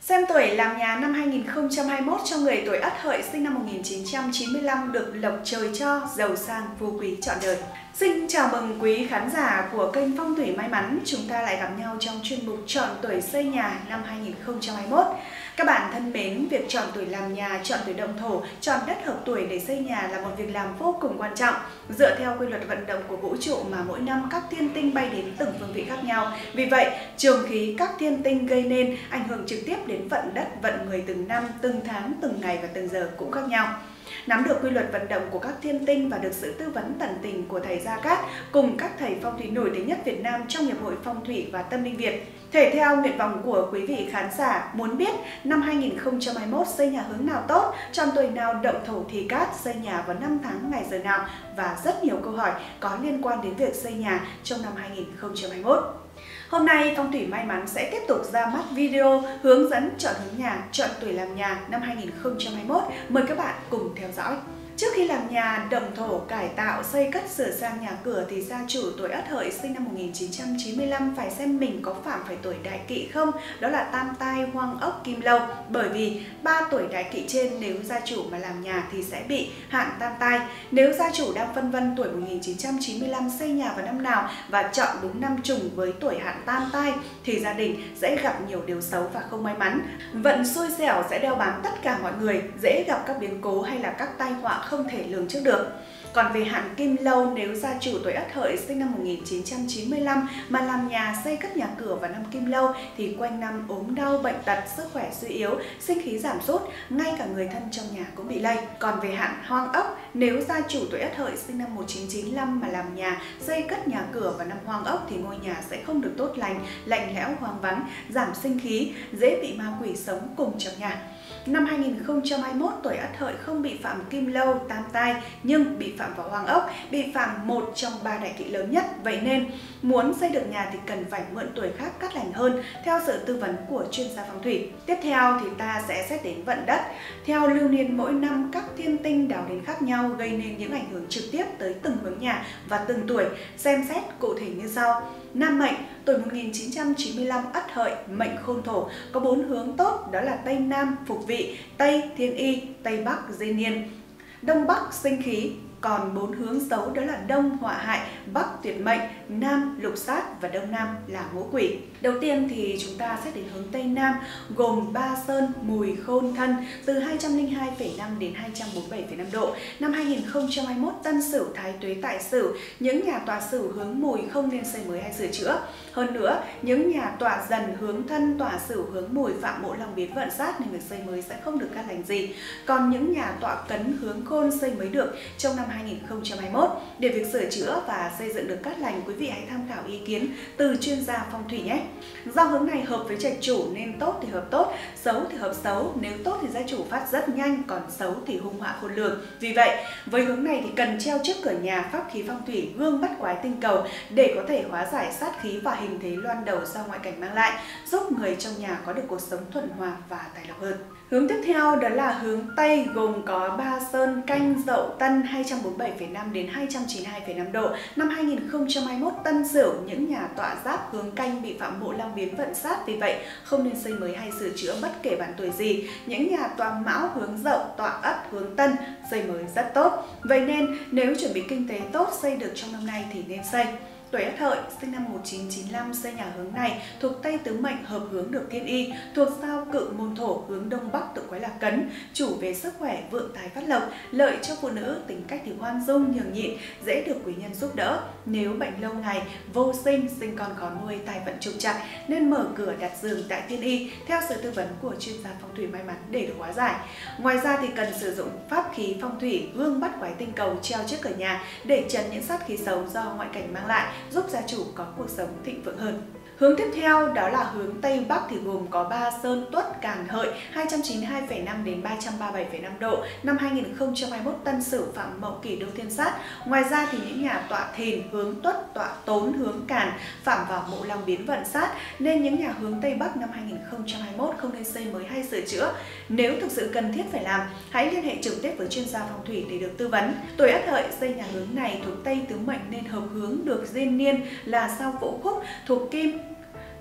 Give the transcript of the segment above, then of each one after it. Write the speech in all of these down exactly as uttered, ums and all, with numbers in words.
Xem tuổi làm nhà năm hai nghìn không trăm hai mươi mốt cho người tuổi Ất Hợi sinh năm một nghìn chín trăm chín mươi lăm được lộc trời cho, giàu sang, phú quý trọn đời. Xin chào mừng quý khán giả của kênh Phong thủy may mắn. Chúng ta lại gặp nhau trong chuyên mục chọn tuổi xây nhà năm hai nghìn không trăm hai mươi mốt. Các bạn thân mến, việc chọn tuổi làm nhà, chọn tuổi động thổ, chọn đất hợp tuổi để xây nhà là một việc làm vô cùng quan trọng. Dựa theo quy luật vận động của vũ trụ mà mỗi năm các thiên tinh bay đến từng phương vị khác nhau. Vì vậy, trường khí các thiên tinh gây nên ảnh hưởng trực tiếp đến vận đất, vận người từng năm, từng tháng, từng ngày và từng giờ cũng khác nhau. Nắm được quy luật vận động của các thiên tinh và được sự tư vấn tận tình của thầy Gia Cát cùng các thầy phong thủy nổi tiếng nhất Việt Nam trong Hiệp hội Phong thủy và Tâm linh Việt. Thể theo nguyện vọng của quý vị khán giả muốn biết năm hai nghìn không trăm hai mươi mốt xây nhà hướng nào tốt, chọn tuổi nào động thổ thì cát, xây nhà vào năm tháng ngày giờ nào và rất nhiều câu hỏi có liên quan đến việc xây nhà trong năm hai nghìn không trăm hai mươi mốt. Hôm nay Phong thủy may mắn sẽ tiếp tục ra mắt video hướng dẫn chọn hướng nhà, chọn tuổi làm nhà năm hai nghìn không trăm hai mươi mốt. Mời các bạn cùng theo dõi. Trước khi làm nhà, động thổ, cải tạo, xây cất, sửa sang nhà cửa thì gia chủ tuổi Ất Hợi sinh năm một nghìn chín trăm chín mươi lăm phải xem mình có phạm phải tuổi đại kỵ không, đó là tam tai, hoang ốc, kim lâu. Bởi vì ba tuổi đại kỵ trên nếu gia chủ mà làm nhà thì sẽ bị hạn tam tai. Nếu gia chủ đang phân vân tuổi một nghìn chín trăm chín mươi lăm xây nhà vào năm nào và chọn đúng năm trùng với tuổi hạn tam tai thì gia đình sẽ gặp nhiều điều xấu và không may mắn. Vận xui xẻo sẽ đeo bám tất cả mọi người, dễ gặp các biến cố hay là các tai họa không thể lường trước được. Còn về hạn kim lâu, nếu gia chủ tuổi Ất Hợi sinh năm một nghìn chín trăm chín mươi lăm mà làm nhà, xây cất nhà cửa vào năm kim lâu thì quanh năm ốm đau, bệnh tật, sức khỏe suy yếu, sinh khí giảm sút, ngay cả người thân trong nhà cũng bị lây. Còn về hạn hoang ốc, nếu gia chủ tuổi Ất Hợi sinh năm một nghìn chín trăm chín mươi lăm mà làm nhà, xây cất nhà cửa vào năm hoang ốc thì ngôi nhà sẽ không được tốt lành, lạnh lẽo, hoang vắng, giảm sinh khí, dễ bị ma quỷ sống cùng trong nhà. Năm hai nghìn không trăm hai mươi mốt, tuổi Ất Hợi không bị phạm kim lâu, tam tai nhưng bị phạm vào hoang ốc, bị phạm một trong ba đại kỵ lớn nhất. Vậy nên muốn xây được nhà thì cần phải mượn tuổi khác cát lành hơn theo sự tư vấn của chuyên gia phong thủy. Tiếp theo thì ta sẽ xét đến vận đất. Theo lưu niên mỗi năm các thiên tinh đảo đến khác nhau gây nên những ảnh hưởng trực tiếp tới từng hướng nhà và từng tuổi. Xem xét cụ thể như sau. Nam mệnh tuổi một nghìn chín trăm chín mươi lăm Ất Hợi, mệnh khôn thổ, có bốn hướng tốt, đó là Tây Nam phục vị, Tây thiên y, Tây Bắc diên niên, Đông Bắc sinh khí. Còn bốn hướng xấu đó là Đông họa hại, Bắc tuyệt mệnh, Nam lục sát và Đông Nam là ngũ quỷ. Đầu tiên thì chúng ta sẽ đến hướng Tây Nam gồm Ba Sơn, Mùi, Khôn, Thân từ hai trăm lẻ hai phẩy năm đến hai trăm bốn mươi bảy phẩy năm độ. Năm hai nghìn không trăm hai mươi mốt Tân Sửu, Thái Tuế, Tại Sửu, những nhà tọa Sửu hướng Mùi không nên xây mới hay sửa chữa. Hơn nữa, những nhà tọa Dần hướng Thân, tọa Sửu hướng Mùi phạm mộ long biến vận sát nên việc xây mới sẽ không được cát lành gì. Còn những nhà tọa Cấn hướng Khôn xây mới được trong năm hai nghìn không trăm hai mươi mốt. Để việc sửa chữa và xây dựng được cát lành, quý vị hãy tham khảo ý kiến từ chuyên gia phong thủy nhé. Do hướng này hợp với trạch chủ nên tốt thì hợp tốt, xấu thì hợp xấu. Nếu tốt thì gia chủ phát rất nhanh, còn xấu thì hung họa khôn lường. Vì vậy, với hướng này thì cần treo trước cửa nhà pháp khí phong thủy gương bắt quái tinh cầu để có thể hóa giải sát khí và hình thế loan đầu do ngoại cảnh mang lại, giúp người trong nhà có được cuộc sống thuận hòa và tài lộc hơn. Hướng tiếp theo đó là hướng Tây gồm có Ba Sơn, Canh, Dậu, Tân hai trăm bốn mươi bảy phẩy năm đến hai trăm chín mươi hai phẩy năm độ. Năm hai nghìn không trăm hai mươi mốt Tân Sửu, những nhà tọa giáp hướng Canh bị phạm mộ long biến vận sát, vì vậy không nên xây mới hay sửa chữa bất kể bản tuổi gì. Những nhà tọa Mão hướng Dậu, tọa Ất hướng Tân xây mới rất tốt. Vậy nên nếu chuẩn bị kinh tế tốt xây được trong năm nay thì nên xây. Tuổi Ất Hợi sinh năm một nghìn chín trăm chín mươi lăm xây nhà hướng này thuộc Tây tứ mệnh hợp hướng được thiên y, thuộc sao Cự môn thổ hướng Đông Bắc tự quái là Cấn, chủ về sức khỏe, vượng tài phát lộc, lợi cho phụ nữ, tính cách thì khoan dung, nhường nhịn, dễ được quý nhân giúp đỡ. Nếu bệnh lâu ngày, vô sinh, sinh con khó nuôi, tài vận trục trặc nên mở cửa đặt giường tại thiên y theo sự tư vấn của chuyên gia phong thủy may mắn để được hóa giải. Ngoài ra thì cần sử dụng pháp khí phong thủy gương bắt quái tinh cầu treo trước cửa nhà để trấn những sát khí xấu do ngoại cảnh mang lại, giúp gia chủ có cuộc sống thịnh vượng hơn. Hướng tiếp theo đó là hướng Tây Bắc thì gồm có Ba Sơn, Tuất, Càn, Hợi hai trăm chín mươi hai phẩy năm đến ba trăm ba mươi bảy phẩy năm độ. Năm hai nghìn không trăm hai mươi mốt Tân Sửu phạm Mậu Kỷ đô thiên sát. Ngoài ra thì những nhà tọa Thìn hướng Tuất, tọa Tốn hướng Càn phạm vào mộ long biến vận sát nên những nhà hướng Tây Bắc năm hai nghìn không trăm hai mươi mốt không nên xây mới hay sửa chữa. Nếu thực sự cần thiết phải làm, hãy liên hệ trực tiếp với chuyên gia phong thủy để được tư vấn. Tuổi Ất Hợi xây nhà hướng này thuộc Tây tứ mệnh nên hợp hướng được diên niên là sao Vũ Khúc thuộc Kim,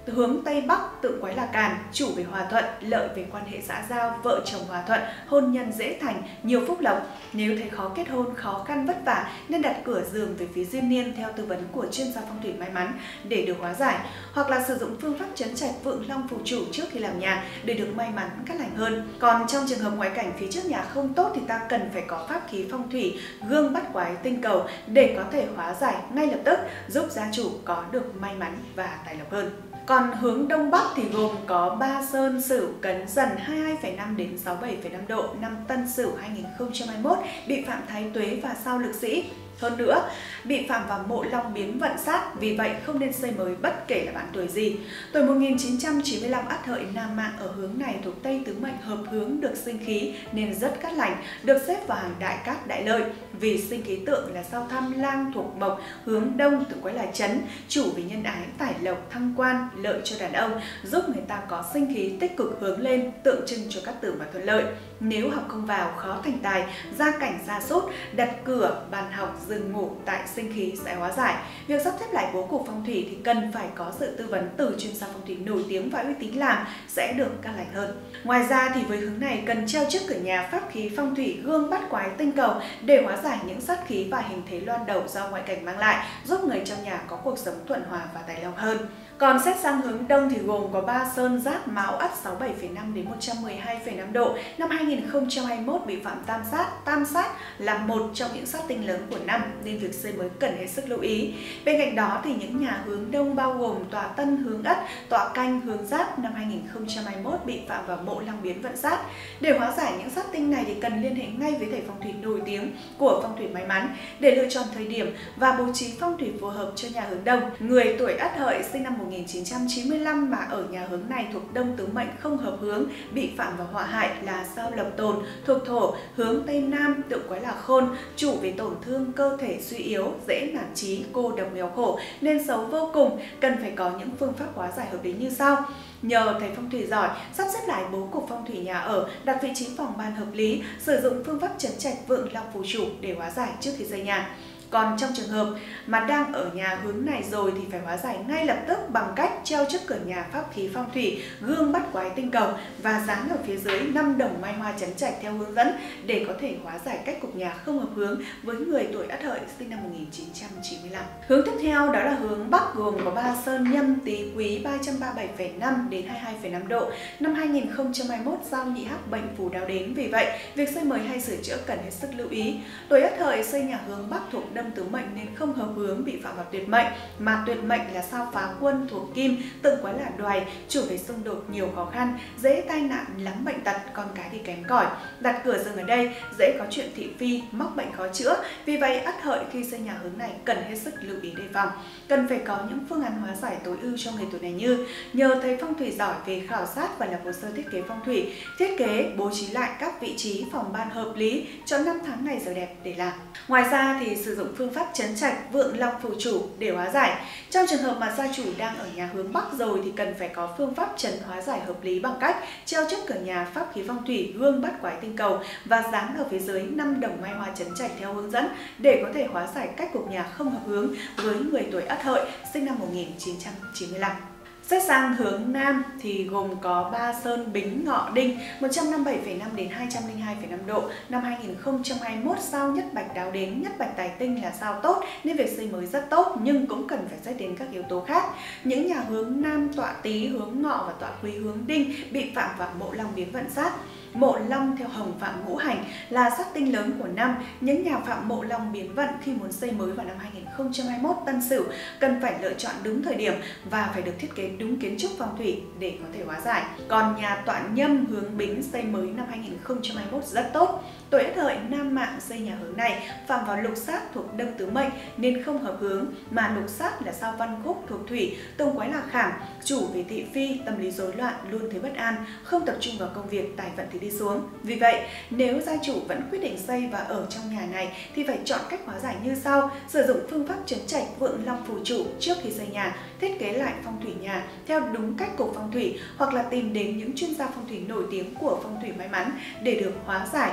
hướng Tây Bắc tượng quái là càn, chủ về hòa thuận, lợi về quan hệ xã giao, vợ chồng hòa thuận, hôn nhân dễ thành, nhiều phúc lộc. Nếu thấy khó kết hôn, khó khăn vất vả nên đặt cửa giường về phía diên niên theo tư vấn của chuyên gia phong thủy may mắn để được hóa giải, hoặc là sử dụng phương pháp trấn trạch vượng long phù chủ trước khi làm nhà để được may mắn cát lành hơn. Còn trong trường hợp ngoại cảnh phía trước nhà không tốt thì ta cần phải có pháp khí phong thủy gương bắt quái tinh cầu để có thể hóa giải ngay lập tức, giúp gia chủ có được may mắn và tài lộc hơn. Còn hướng Đông Bắc thì gồm có Ba Sơn, Sửu, Cấn, Dần hai mươi hai phẩy năm đến sáu mươi bảy phẩy năm độ, năm Tân Sửu hai nghìn không trăm hai mươi mốt bị phạm Thái Tuế và sao Lực Sĩ. Hơn nữa, bị phạm vào mộ long biến vận sát, vì vậy không nên xây mới bất kể là bạn tuổi gì. Tuổi một nghìn chín trăm chín mươi lăm Ất Hợi nam mạng ở hướng này thuộc Tây tứ mệnh hợp hướng được sinh khí nên rất cát lành, được xếp vào hàng đại cát đại lợi. Vì sinh khí tượng là sao Tham Lang thuộc mộc, hướng Đông tượng quái là chấn, chủ về nhân ái, tài lộc, thăng quan, lợi cho đàn ông, giúp người ta có sinh khí tích cực hướng lên, tượng trưng cho cát tường và thuận lợi. Nếu học không vào, khó thành tài, gia cảnh sa sút, đặt cửa, bàn học, giường ngủ tại sinh khí sẽ hóa giải. Việc sắp xếp lại bố cục phong thủy thì cần phải có sự tư vấn từ chuyên gia phong thủy nổi tiếng và uy tín làm sẽ được cát lành hơn. Ngoài ra thì với hướng này cần treo trước cửa nhà pháp khí phong thủy gương bắt quái tinh cầu để hóa giải những sát khí và hình thế loan đầu do ngoại cảnh mang lại, giúp người trong nhà có cuộc sống thuận hòa và tài lộc hơn. Còn xét sang hướng Đông thì gồm có Ba Sơn, Giáp, Mão, Ất sáu mươi bảy phẩy năm đến một trăm mười hai phẩy năm độ, năm hai nghìn không trăm hai mươi mốt bị phạm tam sát. Tam sát là một trong những sát tinh lớn của năm nên việc xây mới cần hết sức lưu ý. Bên cạnh đó thì những nhà hướng Đông bao gồm tọa Tân hướng Ất, tọa Canh hướng Giáp năm hai nghìn không trăm hai mươi mốt bị phạm vào mộ long biến vận sát. Để hóa giải những sát tinh này thì cần liên hệ ngay với thầy phong thủy nổi tiếng của phong thủy may mắn để lựa chọn thời điểm và bố trí phong thủy phù hợp cho nhà hướng Đông. Người tuổi Ất Hợi sinh năm một nghìn chín trăm chín mươi lăm mà ở nhà hướng này thuộc Đông tứ mệnh không hợp hướng bị phạm vào họa hại là sao Lập Tồn thuộc thổ, hướng Tây Nam tượng quái là khôn, chủ về tổn thương cơ thể suy yếu, dễ nản chí, cô độc nghèo khổ nên xấu vô cùng, cần phải có những phương pháp hóa giải hợp lý như sau. Nhờ thầy phong thủy giỏi sắp xếp lại bố cục phong thủy nhà ở, đặt vị trí phòng ban hợp lý, sử dụng phương pháp trấn trạch vượng long phù chủ để hóa giải trước khi xây nhà. Còn trong trường hợp mà đang ở nhà hướng này rồi thì phải hóa giải ngay lập tức bằng cách treo trước cửa nhà pháp khí phong thủy gương bắt quái tinh cầu và dán ở phía dưới năm đồng mai hoa trấn trạch theo hướng dẫn để có thể hóa giải cách cục nhà không hợp hướng với người tuổi Ất Hợi sinh năm một nghìn chín trăm chín mươi lăm. Hướng tiếp theo đó là hướng Bắc gồm có Ba Sơn, Nhâm, Tý, Quý ba trăm ba mươi bảy phẩy năm đến hai mươi hai phẩy năm độ, năm hai nghìn không trăm hai mươi mốt giao nhị hắc bệnh phù đáo đến, vì vậy việc xây mới hay sửa chữa cần hết sức lưu ý. Tuổi Ất Hợi xây nhà hướng Bắc thuộc Đông tứ mệnh nên không hợp hướng bị phạm vào tuyệt mệnh, mà tuyệt mệnh là sao Phá Quân thuộc Kim, tượng quái là đoài, chủ về xung đột nhiều khó khăn, dễ tai nạn, lắm bệnh tật, con cái thì kém cỏi. Đặt cửa giường ở đây dễ có chuyện thị phi, mắc bệnh khó chữa, vì vậy Ất Hợi khi xây nhà hướng này cần hết sức lưu ý đề phòng. Cần phải có những phương án hóa giải tối ưu cho người tuổi này như nhờ thầy phong thủy giỏi về khảo sát và lập hồ sơ thiết kế phong thủy, thiết kế bố trí lại các vị trí phòng ban hợp lý, chọn năm tháng ngày giờ đẹp để làm. Ngoài ra thì sử dụng phương pháp trấn trạch vượng long phù chủ để hóa giải. Trong trường hợp mà gia chủ đang ở nhà hướng Bắc rồi thì cần phải có phương pháp trấn hóa giải hợp lý bằng cách treo trước cửa nhà pháp khí phong thủy gương bắt quái tinh cầu và dán ở phía dưới năm đồng mai hoa trấn trạch theo hướng dẫn để có thể hóa giải cách cục nhà không hợp hướng với người tuổi Ất Hợi sinh năm một nghìn chín trăm chín mươi lăm. Xét sang hướng Nam thì gồm có Ba Sơn, Bính, Ngọ, Đinh một trăm năm mươi bảy phẩy năm đến hai trăm lẻ hai phẩy năm độ, năm hai nghìn không trăm hai mươi mốt sao Nhất Bạch đáo đến, Nhất Bạch tài tinh là sao tốt nên việc xây mới rất tốt, nhưng cũng cần phải xét đến các yếu tố khác. Những nhà hướng Nam tọa Tý, hướng Ngọ và tọa Quý, hướng Đinh bị phạm vào mộ long biến vận sát. Mộ long theo hồng phạm ngũ hành là sát tinh lớn của năm. Những nhà phạm mộ long biến vận khi muốn xây mới vào năm hai nghìn không trăm hai mươi mốt Tân Sửu cần phải lựa chọn đúng thời điểm và phải được thiết kế đúng kiến trúc phong thủy để có thể hóa giải. Còn nhà tọa Nhâm hướng Bính xây mới năm hai nghìn không trăm hai mươi mốt rất tốt. Tuổi Ất Hợi nam mạng xây nhà hướng này phạm vào lục sát thuộc Đông tứ mệnh nên không hợp hướng, mà lục sát là sao Văn Khúc thuộc thủy, tương quái là khảm, chủ về thị phi, tâm lý rối loạn, luôn thấy bất an, không tập trung vào công việc, tài vận thì đi xuống. Vì vậy, nếu gia chủ vẫn quyết định xây và ở trong nhà này thì phải chọn cách hóa giải như sau: sử dụng phương pháp trấn trạch vượng long phù chủ trước khi xây nhà, thiết kế lại phong thủy nhà theo đúng cách cục phong thủy, hoặc là tìm đến những chuyên gia phong thủy nổi tiếng của phong thủy may mắn để được hóa giải.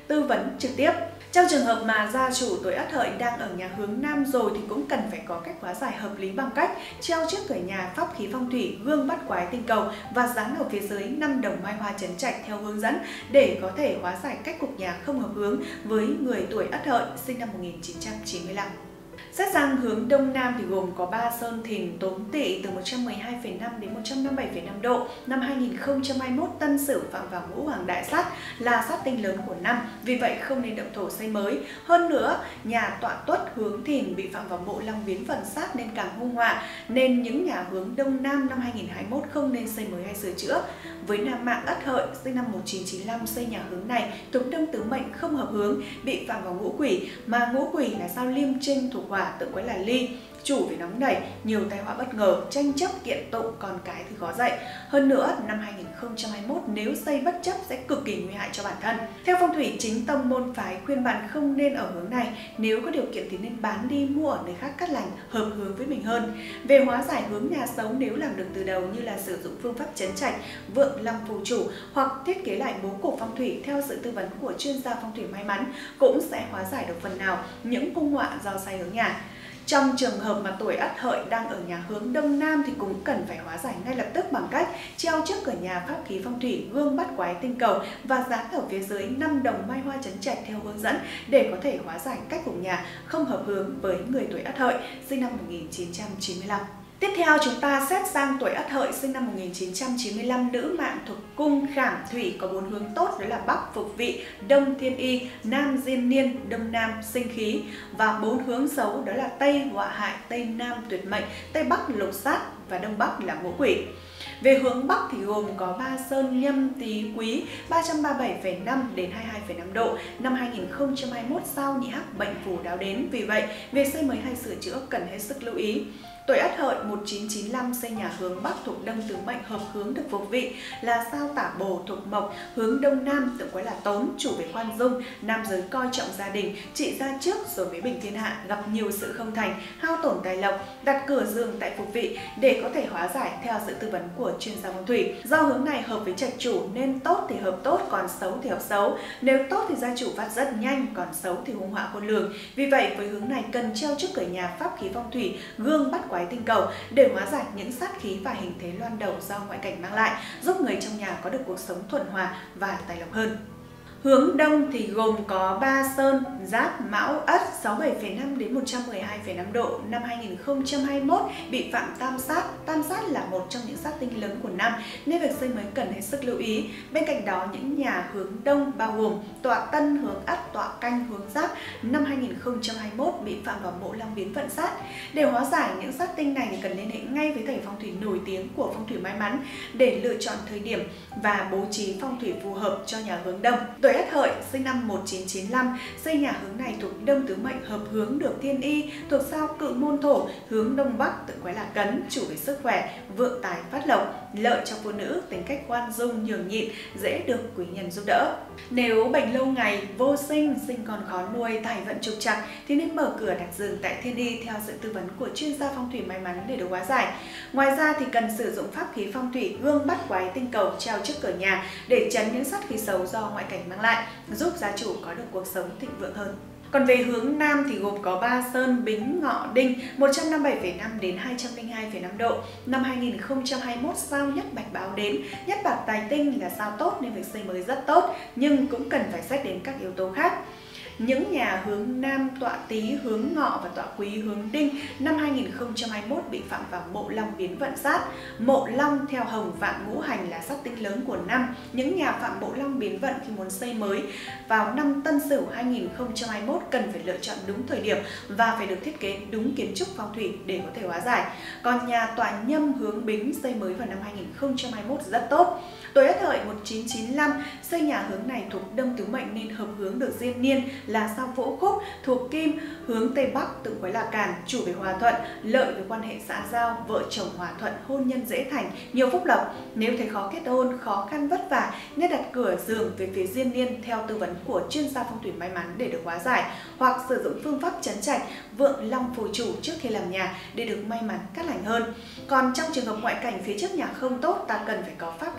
tư vấn trực tiếp. Trong trường hợp mà gia chủ tuổi Ất Hợi đang ở nhà hướng Nam rồi thì cũng cần phải có cách hóa giải hợp lý bằng cách treo trước cửa nhà pháp khí phong thủy gương bắt quái tinh cầu và dán ở phía dưới năm đồng mai hoa chấn trạch theo hướng dẫn để có thể hóa giải cách cục nhà không hợp hướng với người tuổi Ất Hợi sinh năm một nghìn chín trăm chín mươi lăm. Xét sang hướng Đông Nam thì gồm có ba sơn thìn Tốn Tỵ từ một trăm mười hai phẩy năm đến một trăm năm mươi bảy phẩy năm độ. Năm hai nghìn không trăm hai mươi mốt Tân Sửu phạm vào ngũ hoàng đại sát là sát tinh lớn của năm, vì vậy không nên động thổ xây mới. Hơn nữa, nhà tọa tuất hướng thìn bị phạm vào mộ long biến vận sát nên càng hung họa, nên những nhà hướng Đông Nam năm hai nghìn không trăm hai mươi mốt không nên xây mới hay sửa chữa. Với nam mạng Ất Hợi sinh năm một nghìn chín trăm chín mươi lăm xây nhà hướng này thuộc Đông Tứ Mệnh không hợp hướng, bị phạm vào ngũ quỷ, mà ngũ quỷ là sao Liêm Trinh thuộc hỏa, tự quái là ly, chủ vì nóng nảy, nhiều tai họa bất ngờ, tranh chấp kiện tụng, con cái thì khó dạy. Hơn nữa, năm hai nghìn không trăm hai mươi mốt nếu xây bất chấp sẽ cực kỳ nguy hại cho bản thân. Theo phong thủy chính tông môn phái khuyên bạn không nên ở hướng này, nếu có điều kiện thì nên bán đi mua ở nơi khác cát lành, hợp hướng với mình hơn. Về hóa giải hướng nhà xấu nếu làm được từ đầu như là sử dụng phương pháp trấn trạch, vượng long phù chủ hoặc thiết kế lại bố cục phong thủy theo sự tư vấn của chuyên gia phong thủy may mắn cũng sẽ hóa giải được phần nào những cung họa do sai hướng nhà. Trong trường hợp mà tuổi Ất Hợi đang ở nhà hướng Đông Nam thì cũng cần phải hóa giải ngay lập tức bằng cách treo trước cửa nhà pháp khí phong thủy gương bắt quái tinh cầu và dán ở phía dưới năm đồng mai hoa chấn trạch theo hướng dẫn để có thể hóa giải cách cục nhà không hợp hướng với người tuổi Ất Hợi sinh năm một nghìn chín trăm chín mươi lăm. Tiếp theo chúng ta xét sang tuổi Ất Hợi sinh năm một nghìn chín trăm chín mươi lăm, nữ mạng thuộc cung Khảm Thủy, có bốn hướng tốt đó là Bắc Phục Vị, Đông Thiên Y, Nam Diên Niên, Đông Nam Sinh Khí, và bốn hướng xấu đó là Tây Họa Hại, Tây Nam Tuyệt Mệnh, Tây Bắc Lục Sát và Đông Bắc là Ngũ Quỷ. Về hướng Bắc thì gồm có ba sơn Nhâm Tý Quý ba trăm ba mươi bảy phẩy năm đến hai mươi hai phẩy năm độ. Năm hai nghìn không trăm hai mươi mốt sao nhị hắc bệnh phù đáo đến, vì vậy việc xây mới hay sửa chữa cần hết sức lưu ý. Tuổi Ất Hợi một nghìn chín trăm chín mươi lăm xây nhà hướng Bắc thuộc Đông Tứ Mệnh hợp hướng được Phục Vị là sao Tả Bổ thuộc Mộc, hướng Đông Nam tự quái là Tốn, chủ về khoan dung, nam giới coi trọng gia đình, trị gia trước rồi mới bình thiên hạ, gặp nhiều sự không thành, hao tổn tài lộc, đặt cửa giường tại Phục Vị để có thể hóa giải theo sự tư vấn của chuyên gia phong thủy. Do hướng này hợp với trạch chủ nên tốt thì hợp tốt, còn xấu thì hợp xấu. Nếu tốt thì gia chủ phát rất nhanh, còn xấu thì hung họa khôn lường. Vì vậy với hướng này cần treo trước cửa nhà pháp khí phong thủy gương bắt quái tinh cầu để hóa giải những sát khí và hình thế loan đầu do ngoại cảnh mang lại, giúp người trong nhà có được cuộc sống thuận hòa và tài lộc hơn. Hướng Đông thì gồm có ba sơn Giáp, Mão, Ất sáu mươi bảy phẩy năm đến một trăm mười hai phẩy năm độ. Năm hai nghìn không trăm hai mươi mốt bị phạm tam sát. Tam sát là một trong những sát tinh lớn của năm nên việc xây mới cần hết sức lưu ý. Bên cạnh đó những nhà hướng Đông bao gồm tọa Tân hướng Ất, tọa Canh hướng Giáp năm hai nghìn không trăm hai mươi mốt bị phạm vào mộ long biến vận sát. Để hóa giải những sát tinh này thì cần liên hệ ngay với thầy phong thủy nổi tiếng của phong thủy may mắn để lựa chọn thời điểm và bố trí phong thủy phù hợp cho nhà hướng Đông. Tuổi Ất Hợi sinh năm một nghìn chín trăm chín mươi lăm xây nhà hướng này thuộc Đông Tứ Mệnh hợp hướng được Thiên Y, thuộc sao Cự Môn Thổ, hướng Đông Bắc tự quái là Cấn, chủ về sức khỏe, vượng tài phát lộc, lợi cho phụ nữ, tính cách khoan dung nhường nhịn, dễ được quý nhân giúp đỡ. Nếu bệnh lâu ngày, vô sinh, sinh con khó nuôi, tài vận trục trặc thì nên mở cửa đặt giường tại Thiên Y theo sự tư vấn của chuyên gia phong thủy may mắn để được hóa giải. Ngoài ra thì cần sử dụng pháp khí phong thủy gương bắt quái tinh cầu treo trước cửa nhà để tránh những sát khí xấu do ngoại cảnh mang lại, giúp gia chủ có được cuộc sống thịnh vượng hơn. Còn về hướng Nam thì gồm có ba sơn Bính, Ngọ, Đinh một trăm năm mươi bảy phẩy năm đến hai trăm lẻ hai phẩy năm độ. Năm hai nghìn không trăm hai mươi mốt sao Nhất Bạch báo đến. Nhất Bạch tài tinh là sao tốt nên việc xây mới rất tốt, nhưng cũng cần phải xét đến các yếu tố khác. Những nhà hướng Nam tọa Tý hướng Ngọ và tọa Quý hướng Đinh năm hai nghìn không trăm hai mươi mốt bị phạm vào mộ long biến vận sát. Mộ long theo hồng vạn ngũ hành là sát tinh lớn của năm. Những nhà phạm mộ long biến vận khi muốn xây mới vào năm Tân Sửu hai nghìn không trăm hai mươi mốt cần phải lựa chọn đúng thời điểm và phải được thiết kế đúng kiến trúc phong thủy để có thể hóa giải. Còn nhà tọa Nhâm hướng Bính xây mới vào năm hai nghìn không trăm hai mươi mốt rất tốt. Tuổi Ất Hợi một nghìn chín trăm chín mươi lăm xây nhà hướng này thuộc Đông Tứ Mệnh nên hợp hướng được Diên Niên là sao Phổ Khúc, thuộc Kim, hướng Tây Bắc tự quái là Càn, chủ về hòa thuận, lợi về quan hệ xã giao, vợ chồng hòa thuận, hôn nhân dễ thành, nhiều phúc lộc. Nếu thấy khó kết hôn, khó khăn vất vả nên đặt cửa giường về phía Diên Niên theo tư vấn của chuyên gia phong thủy may mắn để được hóa giải, hoặc sử dụng phương pháp trấn trạch vượng long phù chủ trước khi làm nhà để được may mắn cát lành hơn. Còn trong trường hợp ngoại cảnh phía trước nhà không tốt, ta cần phải có pháp khí phong thủy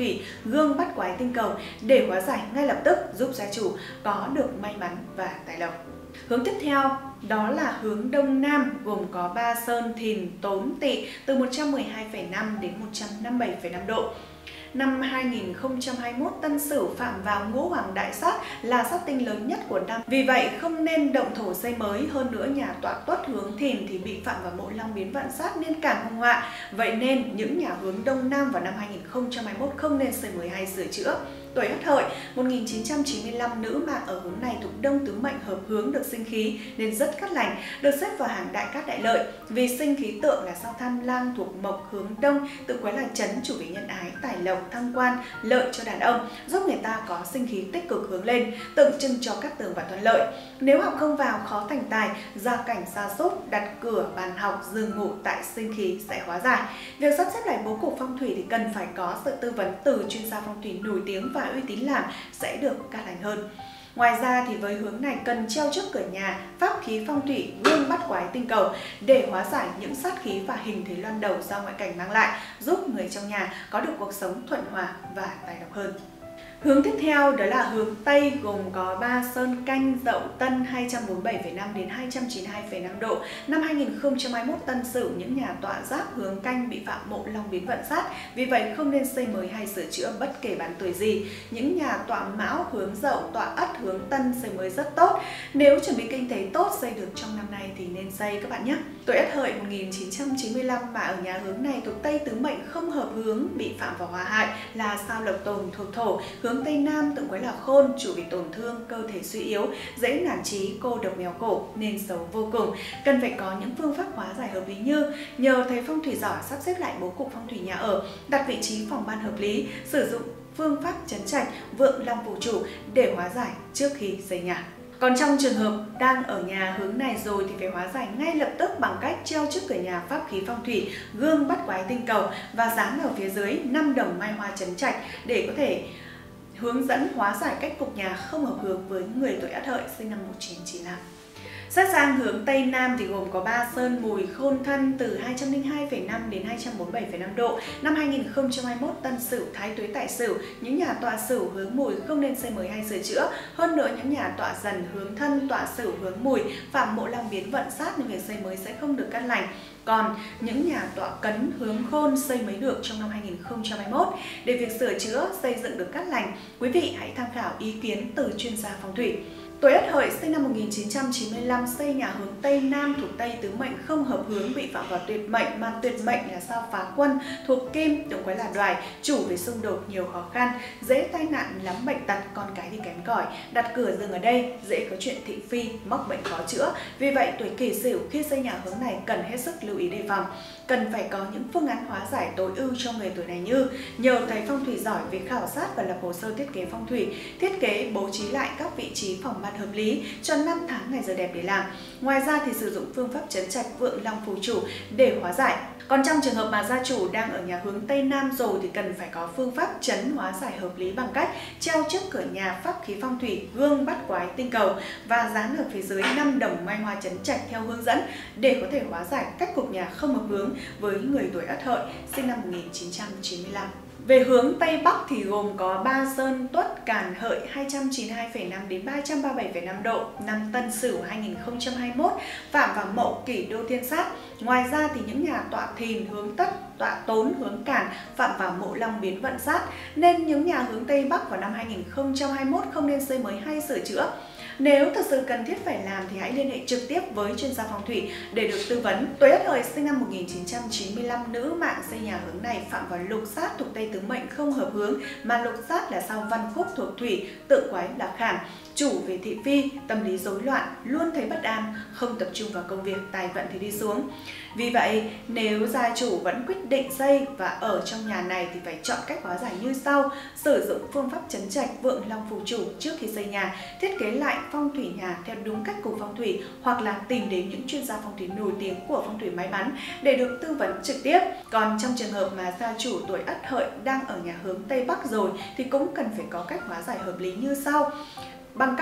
thủy gương bắt quái tinh cầu để hóa giải ngay lập tức, giúp gia chủ có được may mắn và tài lộc. Hướng tiếp theo đó là hướng Đông Nam, gồm có Ba Sơn, Thìn, Tốn, Tỵ từ một trăm mười hai phẩy năm đến một trăm năm mươi bảy phẩy năm độ. Năm hai nghìn không trăm hai mươi mốt Tân Sửu phạm vào ngũ hoàng đại sát là sát tinh lớn nhất của năm. Vì vậy không nên động thổ xây mới, hơn nữa nhà tọa tuất hướng Thìn thì bị phạm vào mộ long biến vận sát nên càng hung họa. Vậy nên những nhà hướng Đông Nam vào năm hai nghìn không trăm hai mươi mốt không nên xây mới hay sửa chữa. Tuổi Ất Hợi một nghìn chín trăm chín mươi lăm, nữ mạng ở hướng này thuộc Đông tứ mệnh hợp hướng, được sinh khí nên rất cát lành, được xếp vào hàng đại cát đại lợi. Vì sinh khí tượng là sao Tham Lang thuộc mộc hướng Đông, tự quái là chấn, chủ về nhân ái, tài lộc, thăng quan, lợi cho đàn ông, giúp người ta có sinh khí tích cực hướng lên, tượng trưng cho cát tường và thuận lợi. Nếu học không vào, khó thành tài, gia cảnh sa sút, đặt cửa bàn học, giường ngủ tại sinh khí sẽ hóa giải. Việc sắp xếp lại bố cục phong thủy thì cần phải có sự tư vấn từ chuyên gia phong thủy nổi tiếng và uy tín làm sẽ được cát lành hơn. Ngoài ra thì với hướng này cần treo trước cửa nhà pháp khí phong thủy gương bắt quái tinh cầu để hóa giải những sát khí và hình thế loan đầu do ngoại cảnh mang lại, giúp người trong nhà có được cuộc sống thuận hòa và tài lộc hơn. Hướng tiếp theo đó là hướng Tây, gồm có Ba Sơn, Canh, Dậu, Tân hai trăm bốn mươi bảy phẩy năm đến hai trăm chín mươi hai phẩy năm độ. Năm hai nghìn không trăm hai mươi mốt Tân Sửu, những nhà tọa giáp hướng Canh bị phạm mộ long biến vận sát, vì vậy không nên xây mới hay sửa chữa bất kể bán tuổi gì. Những nhà tọa Mão hướng Dậu, tọa Ất hướng Tân xây mới rất tốt. Nếu chuẩn bị kinh tế tốt xây được trong năm nay thì nên xây các bạn nhé. Tuổi Ất Hợi một nghìn chín trăm chín mươi lăm mà ở nhà hướng này thuộc Tây tứ mệnh không hợp hướng, bị phạm vào hỏa hại là sao Lộc Tồn thuộc thổ. Hướng Tây Nam tượng quái là khôn, chủ bị tổn thương, cơ thể suy yếu, dễ nản chí, cô độc méo cổ nên xấu vô cùng. Cần phải có những phương pháp hóa giải hợp lý như nhờ thầy phong thủy giỏi sắp xếp lại bố cục phong thủy nhà ở, đặt vị trí phòng ban hợp lý, sử dụng phương pháp trấn trạch vượng long phù chủ để hóa giải trước khi xây nhà. Còn trong trường hợp đang ở nhà hướng này rồi thì phải hóa giải ngay lập tức bằng cách treo trước cửa nhà pháp khí phong thủy gương bắt quái tinh cầu và dán ở phía dưới năm đồng mai hoa trấn trạch để có thể hướng dẫn hóa giải cách cục nhà không hợp hướng với người tuổi Ất Hợi sinh năm một nghìn chín trăm chín mươi lăm. Xét sang hướng Tây Nam thì gồm có Ba Sơn, Mùi, Khôn, Thân từ hai trăm linh hai phẩy năm đến hai trăm bốn mươi bảy phẩy năm độ. Năm hai nghìn không trăm hai mươi mốt Tân Sửu, Thái Tuế, Tại Sửu, những nhà tọa Sửu hướng Mùi không nên xây mới hay sửa chữa. Hơn nữa những nhà tọa Dần hướng Thân, tọa Sửu hướng Mùi phạm mộ long biến vận sát nên việc xây mới sẽ không được cát lành. Còn những nhà tọa Cấn hướng Khôn xây mới được trong năm hai nghìn không trăm hai mươi mốt. Để việc sửa chữa xây dựng được cát lành, quý vị hãy tham khảo ý kiến từ chuyên gia phong thủy. Tuổi Ất Hợi sinh năm một nghìn chín trăm chín mươi lăm xây nhà hướng Tây Nam thuộc Tây tứ mệnh không hợp hướng, bị phạm vào tuyệt mệnh, mà tuyệt mệnh là sao Phá Quân thuộc Kim, tượng quái là Đoài, chủ về xung đột nhiều khó khăn, dễ tai nạn lắm bệnh tật, con cái thì kém cỏi, đặt cửa giường ở đây dễ có chuyện thị phi, mắc bệnh khó chữa. Vì vậy tuổi Kỷ Sửu khi xây nhà hướng này cần hết sức lưu ý đề phòng. Cần phải có những phương án hóa giải tối ưu cho người tuổi này như nhờ thầy phong thủy giỏi về khảo sát và lập hồ sơ thiết kế phong thủy, thiết kế bố trí lại các vị trí phòng ban hợp lý cho năm tháng ngày giờ đẹp để làm. Ngoài ra thì sử dụng phương pháp trấn trạch vượng long phù chủ để hóa giải. Còn trong trường hợp mà gia chủ đang ở nhà hướng Tây Nam rồi thì cần phải có phương pháp trấn hóa giải hợp lý bằng cách treo trước cửa nhà pháp khí phong thủy gương bắt quái tinh cầu và dán ở phía dưới năm đồng mai hoa trấn trạch theo hướng dẫn để có thể hóa giải cách cục nhà không hợp hướng với người tuổi Ất Hợi sinh năm một nghìn chín trăm chín mươi lăm. Về hướng Tây Bắc thì gồm có Ba Sơn, Tuất, Càn, Hợi hai trăm chín mươi hai phẩy năm đến ba trăm ba mươi bảy phẩy năm độ. Năm Tân Sửu hai nghìn không trăm hai mươi mốt phạm vào Mậu, Kỷ, Đô, Thiên sát. Ngoài ra thì những nhà tọa Thìn hướng Tất, tọa Tốn hướng Càn phạm vào mộ long biến vận sát, nên những nhà hướng Tây Bắc vào năm hai nghìn không trăm hai mươi mốt không nên xây mới hay sửa chữa. Nếu thực sự cần thiết phải làm thì hãy liên hệ trực tiếp với chuyên gia phong thủy để được tư vấn. Tuổi Ất Hợi sinh năm một nghìn chín trăm chín mươi lăm, nữ mạng xây nhà hướng này phạm vào lục sát thuộc Tây tứ mệnh không hợp hướng, mà lục sát là sao Văn Khúc thuộc Thủy, tượng quái là Khảm, chủ về thị phi, tâm lý rối loạn, luôn thấy bất an, không tập trung vào công việc, tài vận thì đi xuống. Vì vậy, nếu gia chủ vẫn quyết định xây và ở trong nhà này thì phải chọn cách hóa giải như sau: sử dụng phương pháp trấn trạch vượng long phù chủ trước khi xây nhà, thiết kế lại phong thủy nhà theo đúng cách của phong thủy, hoặc là tìm đến những chuyên gia phong thủy nổi tiếng của phong thủy may mắn để được tư vấn trực tiếp. Còn trong trường hợp mà gia chủ tuổi Ất Hợi đang ở nhà hướng Tây Bắc rồi thì cũng cần phải có cách hóa giải hợp lý như sau: bằng cách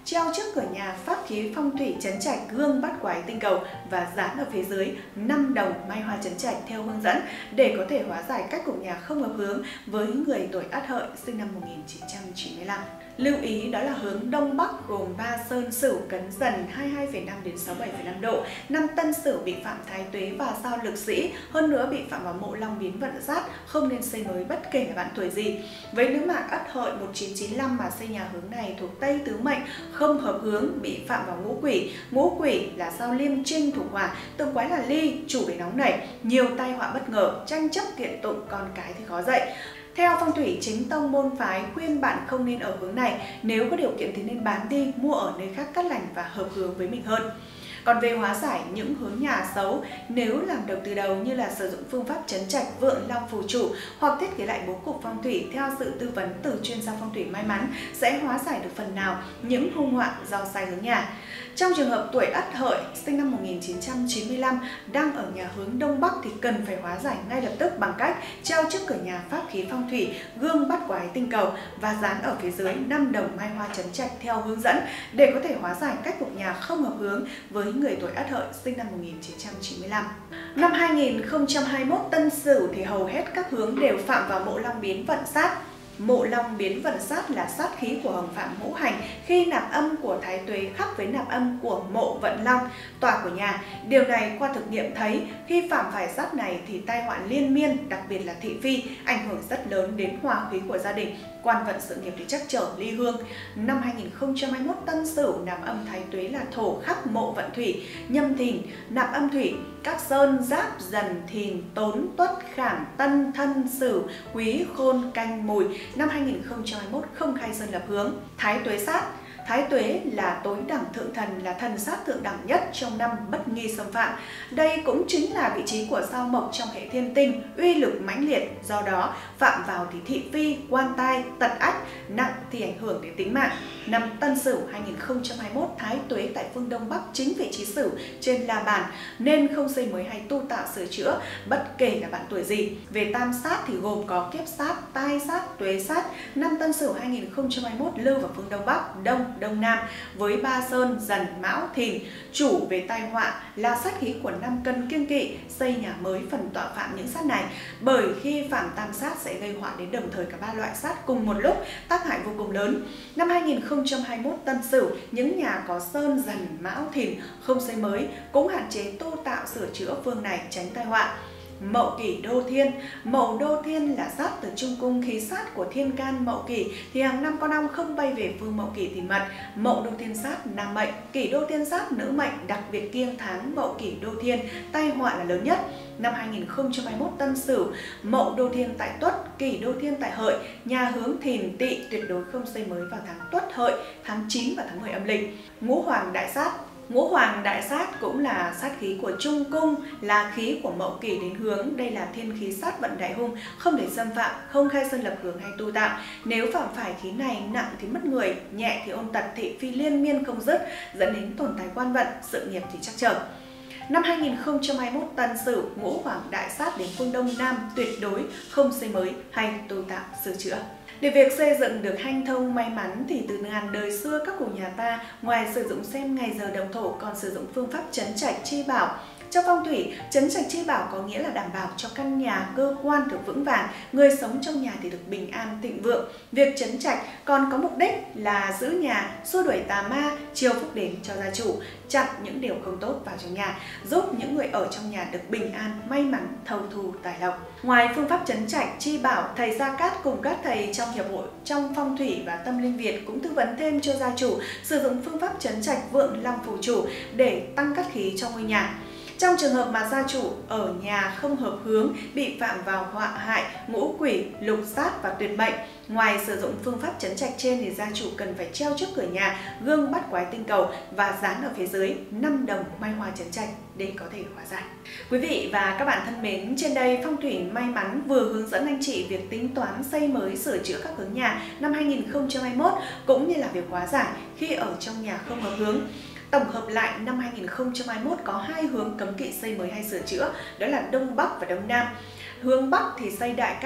treo trước cửa nhà pháp khí phong thủy trấn trạch gương bát quái tinh cầu và dán ở phía dưới năm đồng mai hoa trấn trạch theo hướng dẫn để có thể hóa giải các cục nhà không hợp hướng với người tuổi Ất Hợi sinh năm một nghìn chín trăm chín mươi lăm. Lưu ý đó là hướng Đông Bắc gồm Ba Sơn, Sửu, Cấn Dần hai mươi hai phẩy năm đến sáu mươi bảy phẩy năm độ, năm Tân Sửu bị phạm Thái Tuế và sao Lực Sĩ, hơn nữa bị phạm vào mộ Long biến vận sát, không nên xây mới bất kể là bạn tuổi gì. Với nữ mạng Ất Hợi một nghìn chín trăm chín mươi lăm mà xây nhà hướng này thuộc Tây Tứ Mệnh, không hợp hướng, bị phạm vào ngũ quỷ. Ngũ quỷ là sao Liêm Trinh thuộc hỏa, tượng quái là Ly, chủ về nóng nảy, nhiều tai họa bất ngờ, tranh chấp kiện tụng, con cái thì khó dạy. Theo phong thủy chính tông môn phái khuyên bạn không nên ở hướng này, nếu có điều kiện thì nên bán đi, mua ở nơi khác cát lành và hợp hướng với mình hơn. Còn về hóa giải những hướng nhà xấu, nếu làm được từ đầu như là sử dụng phương pháp trấn trạch vượng long phù chủ hoặc thiết kế lại bố cục phong thủy theo sự tư vấn từ chuyên gia phong thủy may mắn sẽ hóa giải được phần nào những hung họa do sai hướng nhà. Trong trường hợp tuổi Ất Hợi sinh năm một nghìn chín trăm chín mươi lăm đang ở nhà hướng Đông Bắc thì cần phải hóa giải ngay lập tức bằng cách treo trước cửa nhà pháp khí phong thủy gương bát quái tinh cầu và dán ở phía dưới năm đồng mai hoa trấn trạch theo hướng dẫn để có thể hóa giải các cục nhà không hợp hướng với người tuổi Ất Hợi sinh năm một nghìn chín trăm chín mươi lăm. Năm hai nghìn không trăm hai mươi mốt Tân Sửu thì hầu hết các hướng đều phạm vào mộ Long biến vận sát. Mộ Long biến vận sát là sát khí của hồng phạm ngũ hành khi nạp âm của Thái Tuế khắc với nạp âm của mộ vận long tòa của nhà. Điều này qua thực nghiệm thấy khi phạm phải sát này thì tai họa liên miên, đặc biệt là thị phi, ảnh hưởng rất lớn đến hòa khí của gia đình, quan vận sự nghiệp thì trắc trở ly hương. Năm hai nghìn không trăm hai mươi mốt Tân Sửu nạp âm Thái Tuế là thổ khắc mộ vận thủy, nhâm thìn nạp âm thủy, các sơn giáp dần thìn tốn tuất khảm tân thân sửu quý khôn canh mùi. Năm hai nghìn không trăm hai mươi mốt không khai sơn lập hướng. Thái Tuế sát. Thái Tuế là tối đẳng thượng thần, là thần sát thượng đẳng nhất trong năm bất nghi xâm phạm. Đây cũng chính là vị trí của sao mộc trong hệ thiên tinh, uy lực mãnh liệt, do đó phạm vào thì thị phi, quan tai, tật ách, nặng thì ảnh hưởng đến tính mạng. Năm Tân Sửu hai nghìn không trăm hai mươi mốt Thái Tuế tại phương Đông Bắc chính vị trí Sửu trên la bàn nên không xây mới hay tu tạo sửa chữa bất kể là bạn tuổi gì. Về tam sát thì gồm có kiếp sát, tai sát, tuế sát. Năm Tân Sửu hai nghìn không trăm hai mươi mốt lưu vào phương Đông Bắc, Đông, Đông Nam với Ba Sơn, Dần, Mão, Thìn. Chủ về tai họa là sát khí của năm cân kiêng kỵ, xây nhà mới phần tọa phạm những sát này, bởi khi phạm tam sát sẽ gây họa đến đồng thời cả ba loại sát cùng một lúc, tác hại vô cùng lớn. Năm hai nghìn không trăm hai mươi mốt Tân Sửu, những nhà có Sơn, Dần, Mão, Thìn không xây mới cũng hạn chế tu tạo sửa chữa phương này tránh tai họa. Mậu Kỷ Đô Thiên. Mậu Đô Thiên là sát từ trung cung khí sát của thiên can Mậu Kỷ thì hàng năm con ong không bay về phương Mậu Kỷ tìm mật. Mậu Đô Thiên sát nam mệnh, Kỷ Đô Thiên sát nữ mệnh, đặc biệt kiêng tháng Mậu Kỷ Đô Thiên, tai họa là lớn nhất. Năm hai nghìn không trăm hai mươi mốt Tân Sửu, Mậu Đô Thiên tại Tuất, Kỷ Đô Thiên tại Hợi, nhà hướng Thìn Tỵ tuyệt đối không xây mới vào tháng Tuất Hợi, tháng chín và tháng mười âm lịch. Ngũ Hoàng Đại Sát. Ngũ Hoàng Đại Sát cũng là sát khí của trung cung, là khí của Mậu Kỷ đến hướng. Đây là thiên khí sát vận đại hung, không để xâm phạm, không khai sơn lập hướng hay tu tạo. Nếu phạm phải khí này, nặng thì mất người, nhẹ thì ôn tật, thị phi liên miên không dứt, dẫn đến tổn thất quan vận, sự nghiệp thì trắc trở. Năm hai nghìn không trăm hai mươi mốt Tân Sửu, Ngũ Hoàng Đại Sát đến phương Đông Nam tuyệt đối không xây mới hay tu tạo sửa chữa. Để việc xây dựng được hanh thông may mắn thì từ ngàn đời xưa các cụ nhà ta ngoài sử dụng xem ngày giờ đồng thổ còn sử dụng phương pháp trấn trạch chi bảo. Trong phong thủy, trấn trạch chi bảo có nghĩa là đảm bảo cho căn nhà, cơ quan được vững vàng, người sống trong nhà thì được bình an, thịnh vượng. Việc trấn trạch còn có mục đích là giữ nhà, xua đuổi tà ma, chiêu phúc đến cho gia chủ, chặn những điều không tốt vào trong nhà, giúp những người ở trong nhà được bình an, may mắn, thâu thu tài lộc. Ngoài phương pháp trấn trạch chi bảo, thầy Gia Cát cùng các thầy trong hiệp hội trong phong thủy và tâm linh Việt cũng tư vấn thêm cho gia chủ sử dụng phương pháp trấn trạch vượng long phù chủ để tăng cát khí trong ngôi nhà. Trong trường hợp mà gia chủ ở nhà không hợp hướng, bị phạm vào họa hại, ngũ quỷ, lục sát và tuyệt mệnh, ngoài sử dụng phương pháp trấn trạch trên thì gia chủ cần phải treo trước cửa nhà gương bát quái tinh cầu và dán ở phía dưới năm đồng mai hoa trấn trạch để có thể hóa giải. Quý vị và các bạn thân mến, trên đây Phong thủy may mắn vừa hướng dẫn anh chị việc tính toán xây mới sửa chữa các hướng nhà năm hai nghìn không trăm hai mươi mốt cũng như là việc hóa giải khi ở trong nhà không hợp hướng. Tổng hợp lại, năm hai nghìn không trăm hai mươi mốt có hai hướng cấm kỵ xây mới hay sửa chữa, đó là Đông Bắc và Đông Nam. Hướng Bắc thì xây đại cát,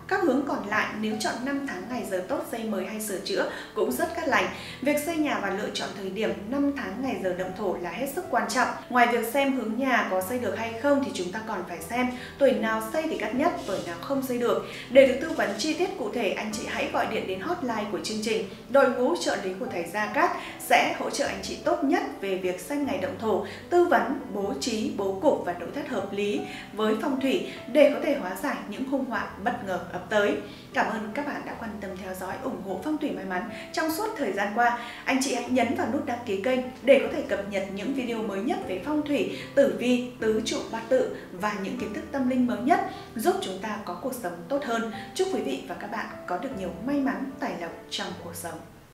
Các hướng còn lại nếu chọn năm tháng ngày giờ tốt xây mới hay sửa chữa cũng rất cát lành. Việc xây nhà và lựa chọn thời điểm năm tháng ngày giờ động thổ là hết sức quan trọng. Ngoài việc xem hướng nhà có xây được hay không thì chúng ta còn phải xem tuổi nào xây thì cát nhất, tuổi nào không xây được. Để được tư vấn chi tiết cụ thể, anh chị hãy gọi điện đến hotline của chương trình. Đội ngũ trợ lý của thầy Gia Cát sẽ hỗ trợ anh chị tốt nhất về việc xem ngày động thổ, tư vấn, bố trí, bố cục và nội thất hợp lý với phong thủy để có thể hóa giải những hung họa bất ngờ ập tới. Cảm ơn các bạn đã quan tâm theo dõi, ủng hộ phong thủy may mắn trong suốt thời gian qua. Anh chị hãy nhấn vào nút đăng ký kênh để có thể cập nhật những video mới nhất về phong thủy, tử vi, tứ trụ bát tự và những kiến thức tâm linh mới nhất, giúp chúng ta có cuộc sống tốt hơn. Chúc quý vị và các bạn có được nhiều may mắn, tài lộc trong cuộc sống.